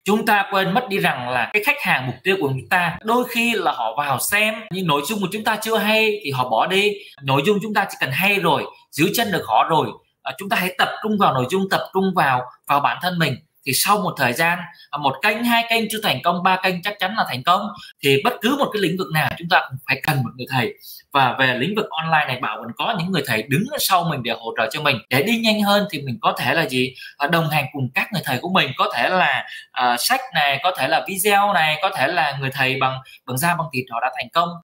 Chúng ta quên mất đi rằng là cái khách hàng mục tiêu của chúng ta đôi khi là họ vào xem nhưng nội dung của chúng ta chưa hay thì họ bỏ đi. Nội dung chúng ta chỉ cần hay rồi, giữ chân được họ rồi, chúng ta hãy tập trung vào nội dung, tập trung vào bản thân mình, thì sau một thời gian, một kênh, hai kênh chưa thành công, ba kênh chắc chắn là thành công. Thì bất cứ một cái lĩnh vực nào chúng ta cũng phải cần một người thầy. Và về lĩnh vực online này, Bảo vẫn có những người thầy đứng ở sau mình để hỗ trợ cho mình, để đi nhanh hơn thì mình có thể là gì, đồng hành cùng các người thầy của mình, có thể là sách này, có thể là video này, có thể là người thầy bằng da bằng thịt họ đã thành công.